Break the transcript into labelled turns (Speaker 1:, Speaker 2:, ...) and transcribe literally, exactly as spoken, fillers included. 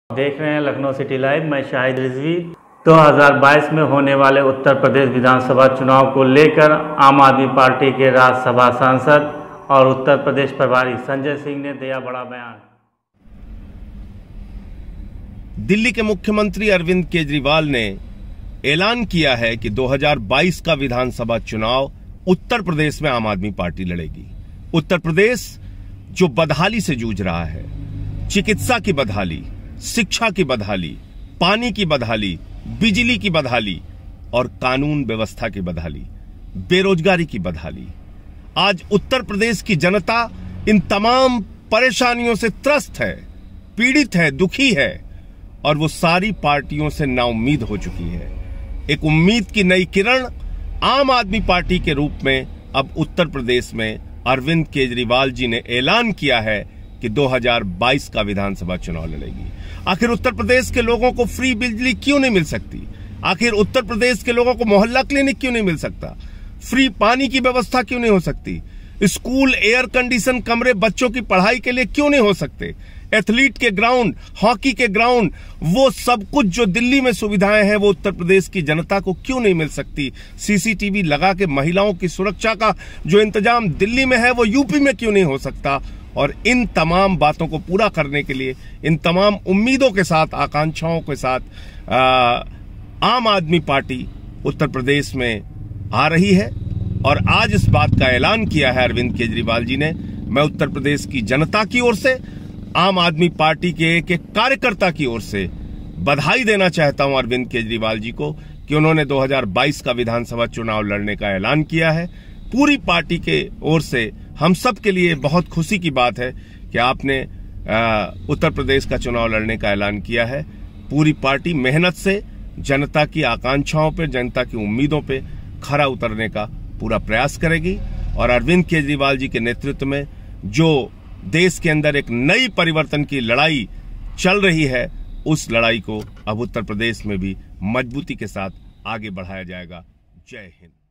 Speaker 1: देख रहे हैं लखनऊ सिटी लाइव। मैं शाहिद रिजवी। दो हज़ार बाईस में होने वाले उत्तर प्रदेश विधानसभा चुनाव को लेकर आम आदमी पार्टी के राज्यसभा सांसद और उत्तर प्रदेश प्रभारी संजय सिंह ने दिया बड़ा बयान।
Speaker 2: दिल्ली के मुख्यमंत्री अरविंद केजरीवाल ने ऐलान किया है कि दो हज़ार बाईस का विधानसभा चुनाव उत्तर प्रदेश में आम आदमी पार्टी लड़ेगी। उत्तर प्रदेश जो बदहाली से जूझ रहा है, चिकित्सा की बदहाली, शिक्षा की बदहाली, पानी की बदहाली, बिजली की बदहाली और कानून व्यवस्था की बदहाली, बेरोजगारी की बदहाली, आज उत्तर प्रदेश की जनता इन तमाम परेशानियों से त्रस्त है, पीड़ित है, दुखी है और वो सारी पार्टियों से नाउम्मीद हो चुकी है। एक उम्मीद की नई किरण आम आदमी पार्टी के रूप में अब उत्तर प्रदेश में अरविंद केजरीवाल जी ने ऐलान किया है कि दो हज़ार बाईस का विधानसभा चुनाव लड़ेगी। आखिर उत्तर प्रदेश के लोगों को फ्री बिजली क्यों नहीं मिल सकती? आखिर उत्तर प्रदेश के लोगों को मोहल्ला क्लिनिक क्यों नहीं मिल सकता? फ्री पानी की व्यवस्था क्यों नहीं हो सकती? स्कूल एयर कंडीशन कमरे बच्चों की पढ़ाई के लिए क्यों नहीं हो सकते? एथलीट के ग्राउंड, हॉकी के ग्राउंड, वो सब कुछ जो दिल्ली में सुविधाएं हैं वो उत्तर प्रदेश की जनता को क्यों नहीं मिल सकती? सीसीटीवी लगा के महिलाओं की सुरक्षा का जो इंतजाम दिल्ली में है वो यूपी में क्यों नहीं हो सकता? और इन तमाम बातों को पूरा करने के लिए, इन तमाम उम्मीदों के साथ, आकांक्षाओं के साथ आ, आम आदमी पार्टी उत्तर प्रदेश में आ रही है और आज इस बात का ऐलान किया है अरविंद केजरीवाल जी ने। मैं उत्तर प्रदेश की जनता की ओर से, आम आदमी पार्टी के एक एक कार्यकर्ता की ओर से बधाई देना चाहता हूं अरविंद केजरीवाल जी को कि उन्होंने दो हज़ार बाईस का विधानसभा चुनाव लड़ने का ऐलान किया है। पूरी पार्टी के ओर से हम सब के लिए बहुत खुशी की बात है कि आपने आ, उत्तर प्रदेश का चुनाव लड़ने का ऐलान किया है। पूरी पार्टी मेहनत से जनता की आकांक्षाओं पे, जनता की उम्मीदों पे खरा उतरने का पूरा प्रयास करेगी और अरविंद केजरीवाल जी के नेतृत्व में जो देश के अंदर एक नई परिवर्तन की लड़ाई चल रही है, उस लड़ाई को अब उत्तर प्रदेश में भी मजबूती के साथ आगे बढ़ाया जाएगा। जय हिंद।